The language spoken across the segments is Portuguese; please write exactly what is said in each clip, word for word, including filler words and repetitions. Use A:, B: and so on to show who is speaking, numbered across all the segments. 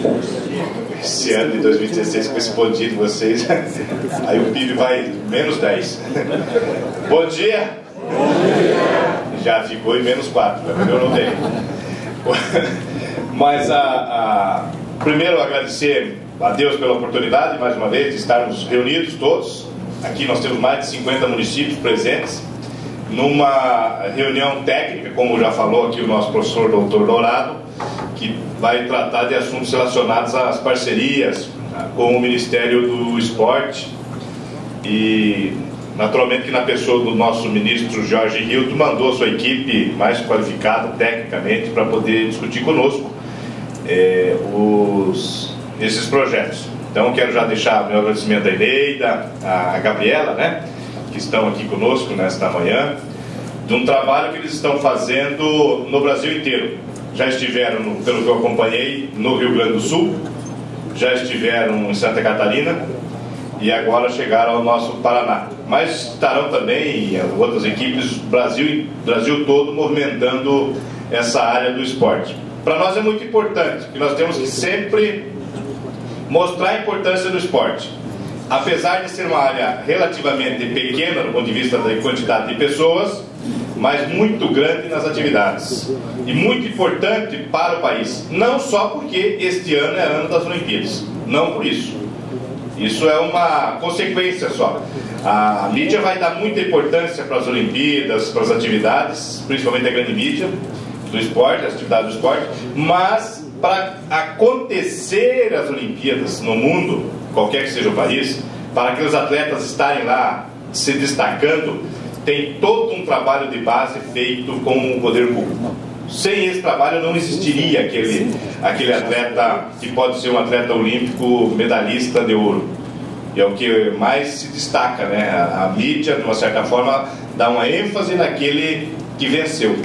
A: esse ano de dois mil e dezesseis, com esse bom dia de vocês, aí o P I B vai menos dez. Bom dia! Bom dia! Já ficou em menos quatro, eu não tenho. Mas a, a, primeiro agradecer a Deus pela oportunidade, mais uma vez, de estarmos reunidos todos. Aqui nós temos mais de cinquenta municípios presentes, numa reunião técnica, como já falou aqui o nosso professor doutor Dourado, que vai tratar de assuntos relacionados às parcerias com o Ministério do Esporte e, naturalmente, que na pessoa do nosso ministro Jorge Hilton mandou a sua equipe mais qualificada tecnicamente para poder discutir conosco é, os, esses projetos. Então quero já deixar meu agradecimento à Eneida, à Gabriela, né, que estão aqui conosco nesta manhã, de um trabalho que eles estão fazendo no Brasil inteiro. Já estiveram, no, pelo que eu acompanhei, no Rio Grande do Sul, já estiveram em Santa Catarina e agora chegaram ao nosso Paraná. Mas estarão também outras equipes do Brasil, Brasil todo movimentando essa área do esporte. Para nós é muito importante, que nós temos que sempre mostrar a importância do esporte. Apesar de ser uma área relativamente pequena do ponto de vista da quantidade de pessoas, mas muito grande nas atividades e muito importante para o país, não só porque este ano é ano das Olimpíadas, não por isso, isso é uma consequência só. A mídia vai dar muita importância para as Olimpíadas, para as atividades, principalmente a grande mídia do esporte, as atividades do esporte, mas para acontecer as Olimpíadas no mundo, qualquer que seja o país, para aqueles atletas estarem lá se destacando, tem todo um trabalho de base feito com o poder público. Sem esse trabalho não existiria aquele, aquele atleta que pode ser um atleta olímpico medalhista de ouro. E é o que mais se destaca, né? A, a mídia, de uma certa forma, dá uma ênfase naquele que venceu.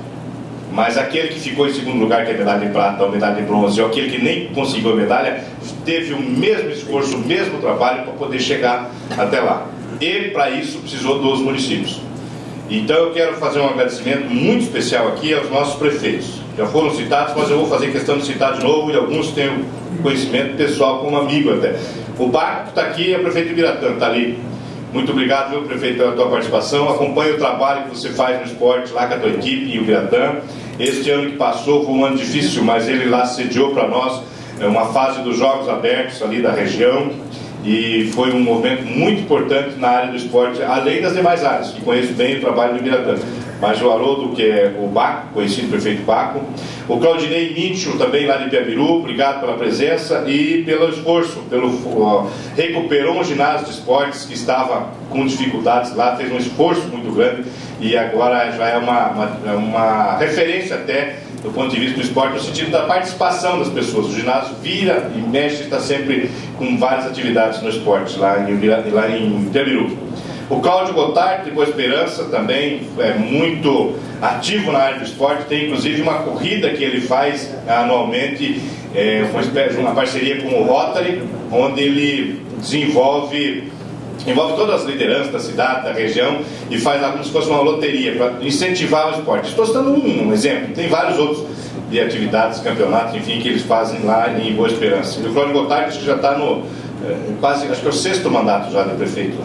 A: Mas aquele que ficou em segundo lugar, que é medalha de prata ou medalha de bronze, ou aquele que nem conseguiu a medalha, teve o mesmo esforço, o mesmo trabalho para poder chegar até lá. E para isso precisou dos municípios. Então eu quero fazer um agradecimento muito especial aqui aos nossos prefeitos. Já foram citados, mas eu vou fazer questão de citar de novo, e alguns têm um conhecimento pessoal como amigo até. O Baco que está aqui é o prefeito Ibiratã, está ali. Muito obrigado, meu prefeito, pela tua participação. Acompanhe o trabalho que você faz no esporte lá com a tua equipe em Ibiratã. Este ano que passou foi um ano difícil, mas ele lá sediou para nós uma fase dos Jogos Abertos ali da região. E foi um movimento muito importante na área do esporte, além das demais áreas, que conheço bem o trabalho do Ibiratã. Mas o Haroldo, que é o Baco, conhecido prefeito Baco, o Claudinei Mitchell, também lá de Piabiru, obrigado pela presença e pelo esforço, pelo, uh, recuperou um ginásio de esportes que estava com dificuldades lá, fez um esforço muito grande e agora já é uma, uma, uma referência até do ponto de vista do esporte, no sentido da participação das pessoas. O ginásio vira e mexe, está sempre com várias atividades no esporte, lá em, lá em Piabiru. O Cláudio Gotardi, de Boa Esperança, também é muito ativo na área do esporte, tem inclusive uma corrida que ele faz anualmente, é, uma, espécie, uma parceria com o Rotary, onde ele desenvolve... envolve todas as lideranças da cidade, da região, e faz lá como se fosse uma loteria para incentivar o esporte. Estou citando um, um exemplo, tem vários outros de atividades, campeonatos, enfim, que eles fazem lá em Boa Esperança. E o Cláudio Gotardi, acho que já está no é, quase, acho que é o sexto mandato já de prefeito lá.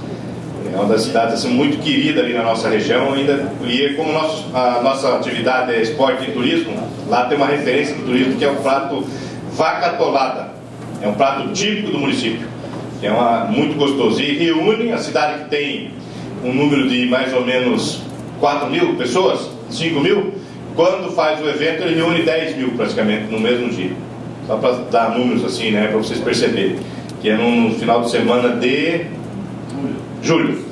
A: É uma das cidades assim, muito querida ali na nossa região, ainda, e como nosso, a nossa atividade é esporte e turismo, lá tem uma referência do turismo que é o prato vaca atolada. É um prato típico do município, que é uma, muito gostoso, e reúne a cidade que tem um número de mais ou menos quatro mil pessoas, cinco mil, quando faz o evento ele reúne dez mil praticamente no mesmo dia, só para dar números assim, né, para vocês perceberem, que é no final de semana de julho.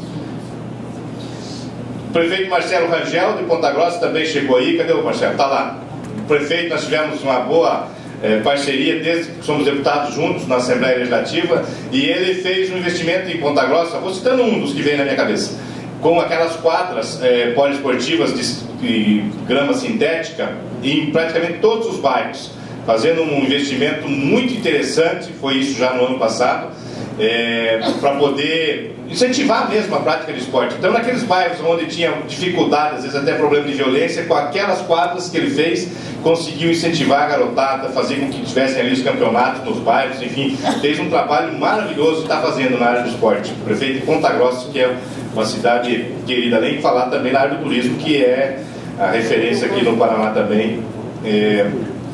A: O prefeito Marcelo Rangel de Ponta Grossa também chegou aí, cadê o Marcelo? Está lá. O prefeito, nós tivemos uma boa É, parceria desde que somos deputados juntos na Assembleia Legislativa, e ele fez um investimento em Ponta Grossa, vou citando um dos que vem na minha cabeça, com aquelas quadras é, poliesportivas de, de grama sintética em praticamente todos os bairros, fazendo um investimento muito interessante, foi isso já no ano passado, é, para poder incentivar mesmo a prática de esporte. Então, naqueles bairros onde tinha dificuldade, às vezes até problema de violência, com aquelas quadras que ele fez, conseguiu incentivar a garotada, fazer com que tivessem ali os campeonatos nos bairros, enfim, fez um trabalho maravilhoso que está fazendo na área do esporte. O prefeito de Ponta Grossa, que é uma cidade querida, além de falar também na área do turismo, que é a referência aqui no Paraná também, é,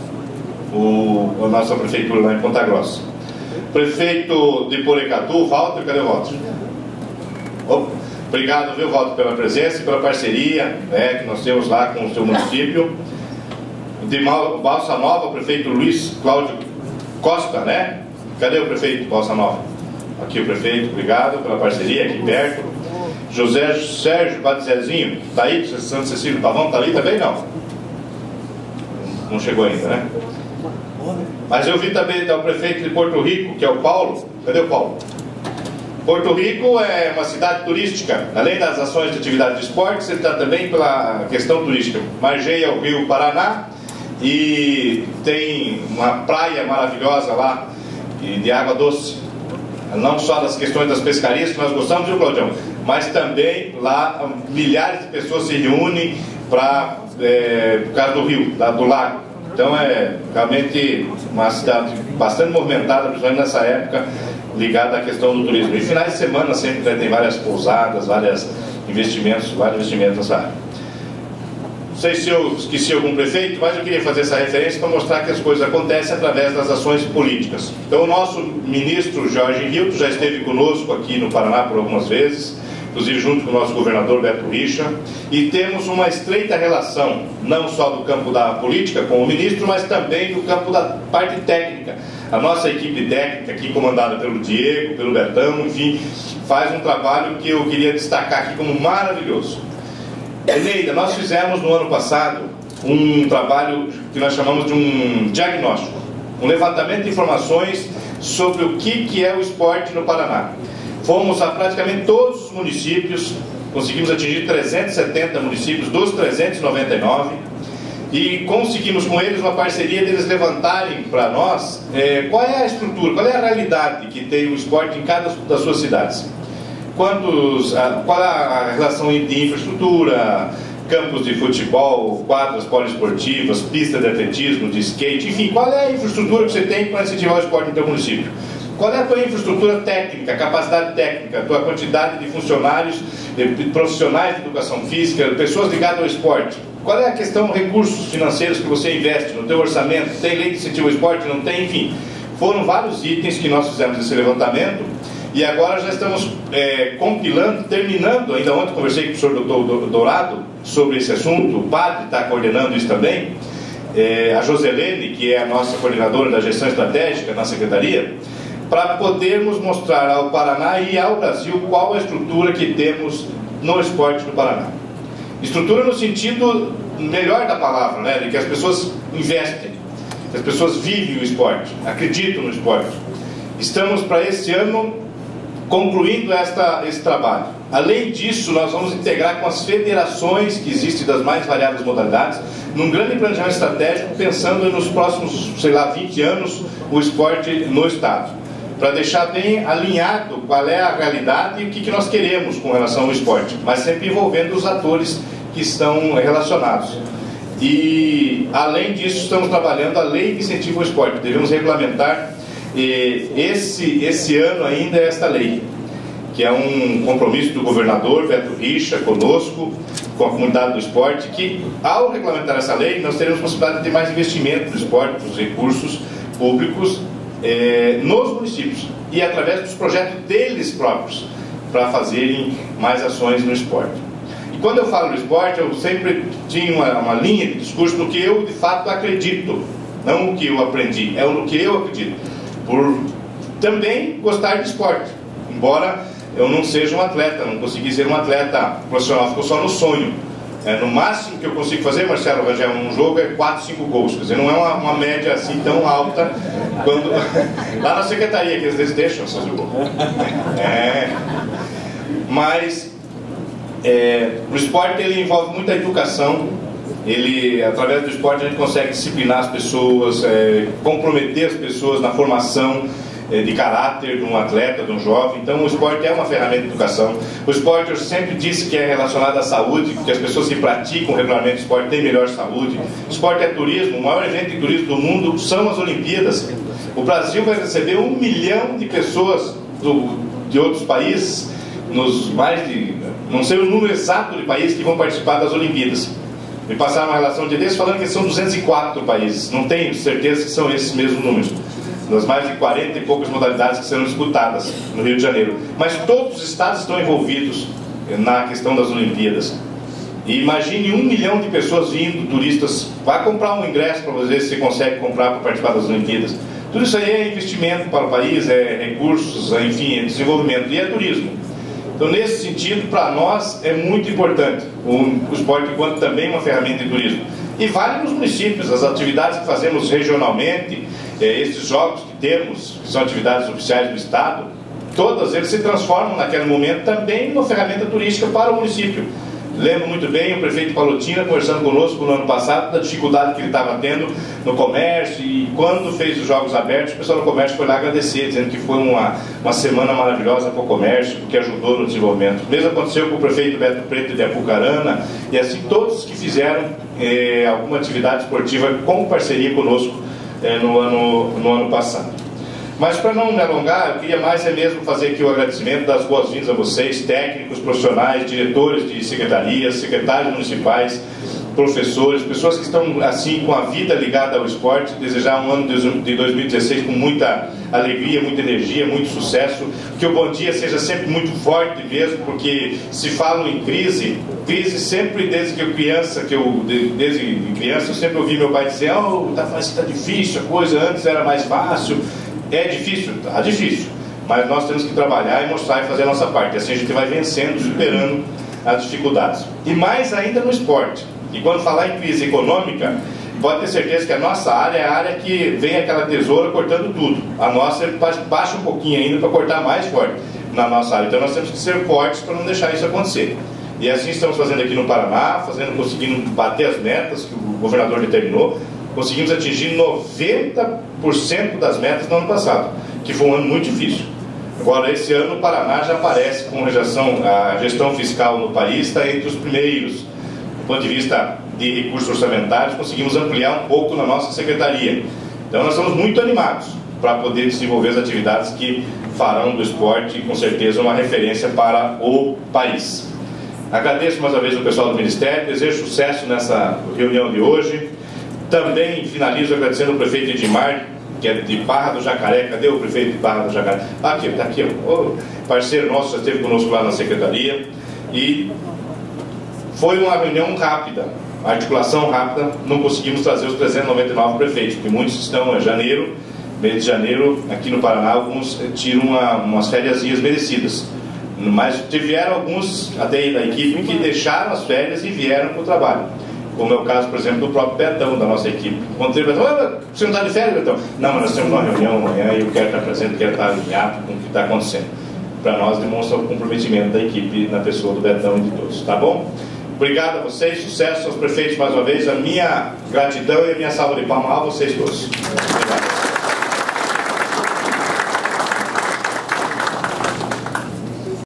A: o, a nossa prefeitura lá em Ponta Grossa. Prefeito de Porecatu, Walter, cadê o Walter? Opa. Obrigado, viu, Walter, pela presença e pela parceria, né, que nós temos lá com o seu município. De Balsa Nova, o prefeito Luiz Cláudio Costa, né? Cadê o prefeito de Balsa Nova? Aqui o prefeito, obrigado pela parceria, aqui perto. José Sérgio Batizezinho, tá aí, Santa Cecília do Pavão, tá ali também? Não? Não chegou ainda, né? Mas eu vi também tá, o prefeito de Porto Rico, que é o Paulo. Cadê o Paulo? Porto Rico é uma cidade turística. Além das ações de atividade de esportes, ele está também pela questão turística. Margeia o Rio Paraná e tem uma praia maravilhosa lá de água doce. Não só das questões das pescarias que nós gostamos, viu, Claudião? Mas também lá milhares de pessoas se reúnem para é, por causa do rio, lá do lago. Então é realmente uma cidade bastante movimentada, principalmente nessa época, ligada à questão do turismo. E finais de semana sempre tem várias pousadas, vários investimentos, vários investimentos nessa área. Não sei se eu esqueci algum prefeito, mas eu queria fazer essa referência para mostrar que as coisas acontecem através das ações políticas. Então o nosso ministro Jorge Hilton já esteve conosco aqui no Paraná por algumas vezes, inclusive junto com o nosso governador Beto Richa, e temos uma estreita relação, não só do campo da política com o ministro, mas também do campo da parte técnica. A nossa equipe técnica, aqui comandada pelo Diego, pelo Betão, enfim, faz um trabalho que eu queria destacar aqui como maravilhoso. Eneida, nós fizemos no ano passado um trabalho que nós chamamos de um diagnóstico, um levantamento de informações sobre o que, que é o esporte no Paraná. Fomos a praticamente todos os municípios, conseguimos atingir trezentos e setenta municípios dos trezentos e noventa e nove e conseguimos com eles uma parceria deles levantarem para nós é, qual é a estrutura, qual é a realidade que tem o esporte em cada das suas cidades. Quantos, a, qual é a relação de infraestrutura, campos de futebol, quadras poliesportivas, pistas de atletismo, de skate, enfim, qual é a infraestrutura que você tem para incentivar o esporte no teu município? Qual é a tua infraestrutura técnica, capacidade técnica, a tua quantidade de funcionários, de profissionais de educação física, pessoas ligadas ao esporte? Qual é a questão recursos financeiros que você investe no teu orçamento? Tem lei de incentivo ao esporte? Não tem? Enfim, foram vários itens que nós fizemos esse levantamento e agora já estamos é, compilando, terminando, ainda ontem conversei com o professor doutor Dourado sobre esse assunto, o padre está coordenando isso também, é, a Joselene, que é a nossa coordenadora da gestão estratégica na secretaria, para podermos mostrar ao Paraná e ao Brasil qual a estrutura que temos no esporte do Paraná. Estrutura no sentido melhor da palavra, né, de que as pessoas investem, que as pessoas vivem o esporte, acreditam no esporte. Estamos para esse ano concluindo esta, esse trabalho. Além disso, nós vamos integrar com as federações que existem das mais variadas modalidades, num grande planejamento estratégico, pensando nos próximos, sei lá, vinte anos, o esporte no estado, para deixar bem alinhado qual é a realidade e o que, que nós queremos com relação ao esporte, mas sempre envolvendo os atores que estão relacionados. E, além disso, estamos trabalhando a lei de incentivo ao esporte. Devemos regulamentar E esse, esse ano ainda é esta lei, que é um compromisso do governador Beto Richa conosco, com a comunidade do esporte, que ao regulamentar essa lei nós teremos possibilidade de ter mais investimento no esporte, dos recursos públicos eh, nos municípios e através dos projetos deles próprios para fazerem mais ações no esporte. E quando eu falo no esporte, eu sempre tinha uma, uma linha de discurso no que eu de fato acredito, não o que eu aprendi, é no que eu acredito. Por também gostar de esporte, embora eu não seja um atleta, não consegui ser um atleta profissional, ficou só no sonho. É, no máximo que eu consigo fazer, Marcelo Rangel, num jogo é quatro, cinco gols, quer dizer, não é uma, uma média assim tão alta quando lá na secretaria que eles deixam fazer o gol. É, mas é, o esporte ele envolve muita educação. Ele, através do esporte, a gente consegue disciplinar as pessoas, é, comprometer as pessoas na formação, de caráter de um atleta, de um jovem. Então o esporte é uma ferramenta de educação. O esporte eu sempre disse que é relacionado à saúde, que as pessoas que praticam regularmente o esporte têm melhor saúde. O esporte é turismo, o maior evento de turismo do mundo são as Olimpíadas. O Brasil vai receber um milhão de pessoas do, de outros países, nos mais de, não sei o número exato de países que vão participar das Olimpíadas. Me passaram uma relação de desses falando que são duzentos e quatro países, não tenho certeza que são esses mesmos números, das mais de quarenta e poucas modalidades que serão disputadas no Rio de Janeiro. Mas todos os estados estão envolvidos na questão das Olimpíadas. E imagine um milhão de pessoas vindo, turistas, vai comprar um ingresso para ver se você consegue comprar para participar das Olimpíadas. Tudo isso aí é investimento para o país, é recursos, é, enfim, é desenvolvimento, e é turismo. Então, nesse sentido, para nós é muito importante o, o esporte enquanto também uma ferramenta de turismo. E vale nos municípios, as atividades que fazemos regionalmente, é, esses jogos que temos, que são atividades oficiais do Estado, todas eles se transformam naquele momento também numa ferramenta turística para o município. Lembro muito bem o prefeito Palotina conversando conosco no ano passado da dificuldade que ele estava tendo no comércio, e quando fez os Jogos Abertos, o pessoal do comércio foi lá agradecer, dizendo que foi uma, uma semana maravilhosa para o comércio, porque ajudou no desenvolvimento. O mesmo aconteceu com o prefeito Beto Preto de Apucarana, e assim todos que fizeram eh, alguma atividade esportiva com parceria conosco eh, no, ano, no ano passado. Mas para não me alongar, eu queria mais é mesmo fazer aqui o agradecimento das boas-vindas a vocês, técnicos, profissionais, diretores de secretarias, secretários municipais, professores, pessoas que estão assim com a vida ligada ao esporte, desejar um ano de dois mil e dezesseis com muita alegria, muita energia, muito sucesso, que o Bom Dia seja sempre muito forte mesmo, porque se falam em crise, crise sempre desde que eu criança, que eu, desde criança eu sempre ouvi meu pai dizer, oh, tá, tá difícil a coisa, antes era mais fácil. É difícil, tá difícil, mas nós temos que trabalhar e mostrar e fazer a nossa parte, assim a gente vai vencendo, superando as dificuldades. E mais ainda no esporte. E quando falar em crise econômica, pode ter certeza que a nossa área é a área que vem aquela tesoura cortando tudo. A nossa baixa um pouquinho ainda para cortar mais forte na nossa área. Então nós temos que ser fortes para não deixar isso acontecer. E assim estamos fazendo aqui no Paraná, fazendo, conseguindo bater as metas que o governador determinou. Conseguimos atingir noventa por cento das metas do ano passado, que foi um ano muito difícil. Agora, esse ano, o Paraná já aparece com a gestão, a gestão fiscal no país está entre os primeiros. Do ponto de vista de recursos orçamentários, conseguimos ampliar um pouco na nossa secretaria. Então, nós estamos muito animados para poder desenvolver as atividades que farão do esporte, com certeza, uma referência para o país. Agradeço mais uma vez ao pessoal do Ministério, desejo sucesso nessa reunião de hoje. Também finalizo agradecendo ao prefeito Edmar, que é de Barra do Jacaré. Cadê o prefeito de Barra do Jacaré? Ah, aqui, está aqui, ó. O parceiro nosso já esteve conosco lá na secretaria. E foi uma reunião rápida, articulação rápida. Não conseguimos trazer os trezentos e noventa e nove prefeitos, porque muitos estão em janeiro, mês de janeiro, aqui no Paraná, alguns tiram uma, umas férias merecidas. Mas vieram alguns até da equipe que deixaram as férias e vieram para o trabalho. Como é o caso, por exemplo, do próprio Betão, da nossa equipe. Encontrei o Betão, ah, você não está de férias, Betão? Não, mas nós temos uma reunião amanhã e eu quero estar presente, quero estar alinhado com o que está acontecendo. Para nós, demonstra o comprometimento da equipe na pessoa do Betão e de todos, tá bom? Obrigado a vocês, sucesso aos prefeitos mais uma vez, a minha gratidão e a minha salva de palmas a vocês todos. Obrigado.